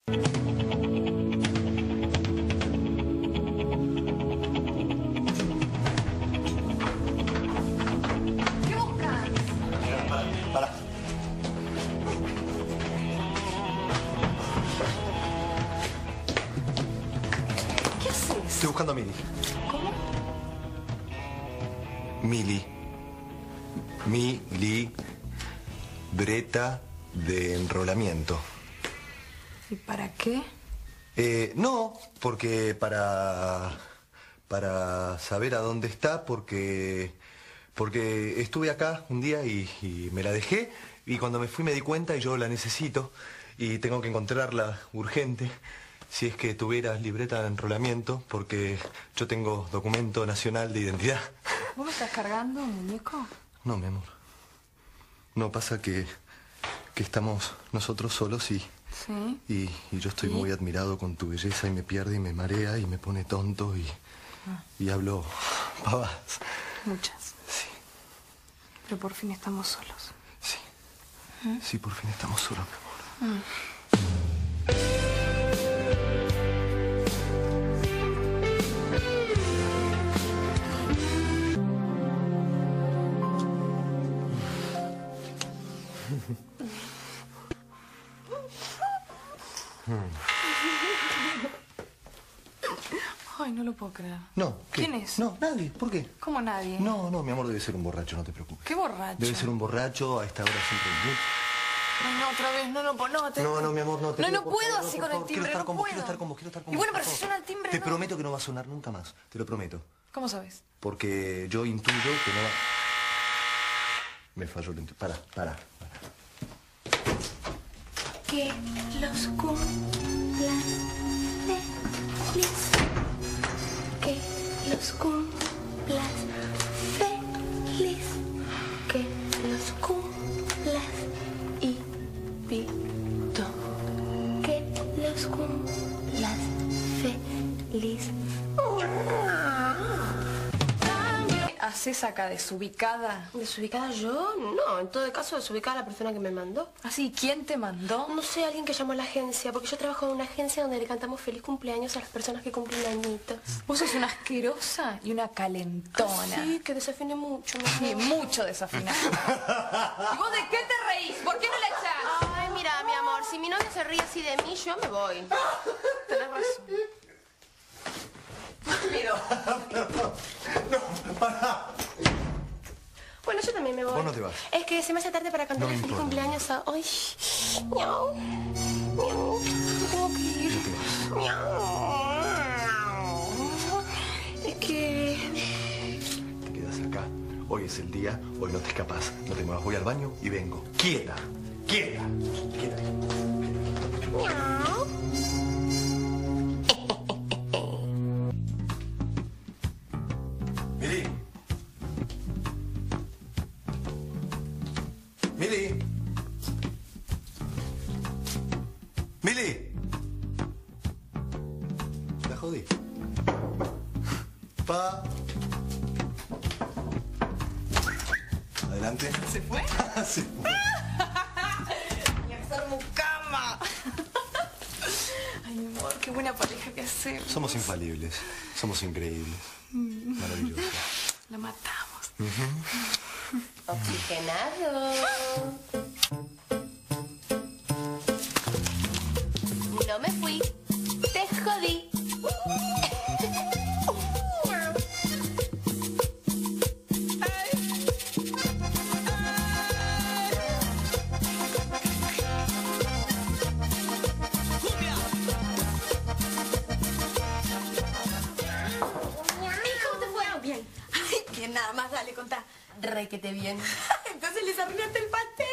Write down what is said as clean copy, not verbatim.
¿Qué buscas? Para. ¿Qué haces? Estoy buscando a Mili. ¿Cómo? Mili. Mi libreta de enrolamiento. ¿Y para qué? No, porque para saber a dónde está, porque estuve acá un día y me la dejé, y cuando me fui me di cuenta y yo la necesito y tengo que encontrarla urgente. Si es que tuvieras libreta de enrolamiento, porque yo tengo documento nacional de identidad. ¿Vos me estás cargando, muñeco? No, mi amor. No, pasa que estamos nosotros solos y Sí. yo estoy muy admirado con tu belleza y me pierde y me marea y me pone tonto y hablo pavadas. Muchas. Sí, Pero por fin estamos solos. sí. Sí, por fin estamos solos, mi amor. Ay, no lo puedo creer. No, ¿qué? ¿Quién es? No, nadie. ¿Por qué? ¿Cómo nadie? No, mi amor, debe ser un borracho, no te preocupes. ¿Qué borracho? Debe ser un borracho, a esta hora siempre... Ay, no, otra vez, no, No, mi amor, no te No, pido, no por puedo favor, así por con el favor, timbre, no puedo. quiero estar con vos. Y bueno, pero por si favor. suena el timbre, Te no. prometo que no va a sonar nunca más, te lo prometo. ¿Cómo sabes? Porque yo intuyo que no va... Me falló el intuyo. Para. Que los cumplas feliz. Que los cumplas feliz. Que los cumplas y pito. Que los cumplas feliz. ¿Haces acá desubicada? ¿Desubicada yo? No, en todo caso desubicada la persona que me mandó. ¿Así? ¿Quién te mandó? No sé, alguien que llamó a la agencia, porque yo trabajo en una agencia donde le cantamos feliz cumpleaños a las personas que cumplen añitos. Vos sos una asquerosa y una calentona. Sí, que desafine mucho, mi Y amor. mucho desafinada. ¿Y vos de qué te reís? ¿Por qué no la echás? Ay, mira, mi amor, si mi novio se ríe así de mí, yo me voy. Tenés razón. Bueno, yo también me voy. Vos no te vas. Es que se me hace tarde para No cantar me el feliz importa. cumpleaños a... Ay, miau, miau, me tengo que ir. No te vas. Miau. Es que... Te quedas acá. Hoy es el día, hoy no te escapas. No te muevas, voy al baño y vengo. ¡Quieta! Miau. Mili. La jodí. Adelante. ¿Se fue? Se fue. Y a hacer mucama. Ay, mi amor, qué buena pareja que hacemos. Somos infalibles. Somos increíbles. Maravilloso. La matamos. Oxigenado. No me fui. Te jodí. ¿Cómo te fue? Bien. Ay, que nada más, dale, contá. Requete bien. Entonces les arruinaste el pastel.